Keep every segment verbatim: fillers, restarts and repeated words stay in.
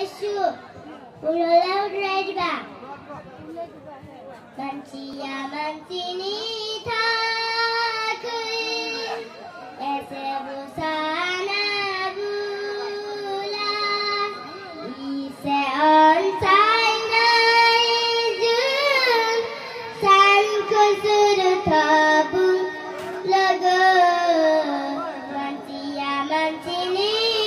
Yesu Pulau Raiba Mancia Mancini Takui Ese Busana Bula Ise on China Izun San Kusuru Tabu Lago Mancia Mancini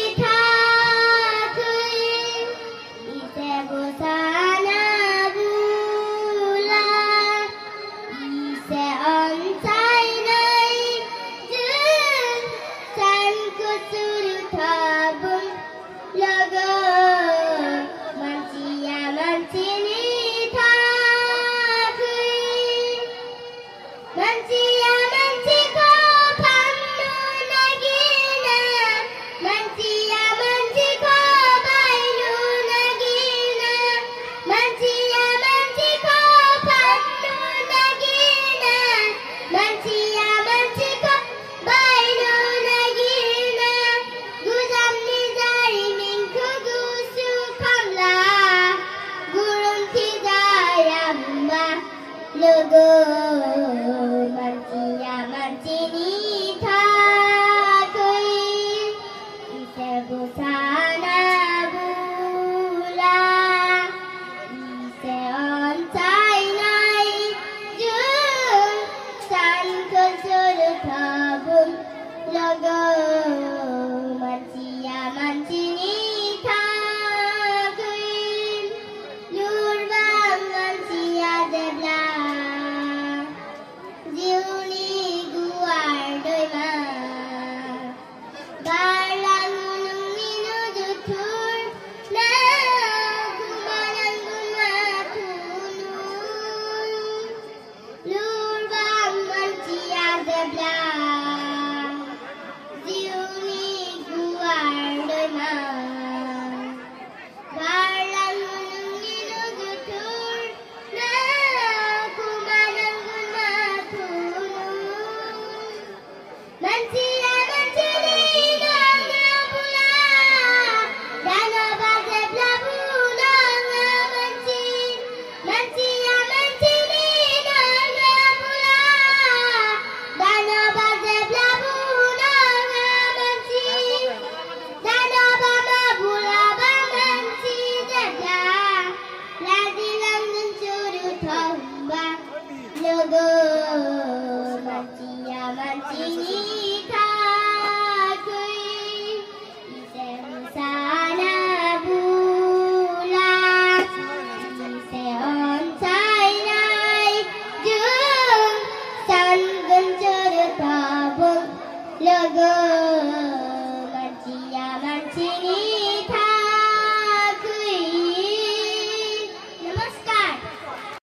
Logo Mancia Mancini Takui Ise Busana Bula Ise on China Izun San Kusuru Tabum Logo Mancia Mancini Takui Lurbang Mancia Zebla Logo Mancia Mancini Takui Ise Busana Bula Ise on China Izun San Kusuru Tabum Logo